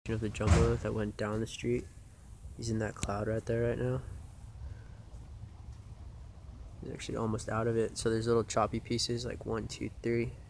of the jumbo that went down the street. He's in that cloud right there right now. He's actually almost out of it. So there's little choppy pieces like 1, 2, 3.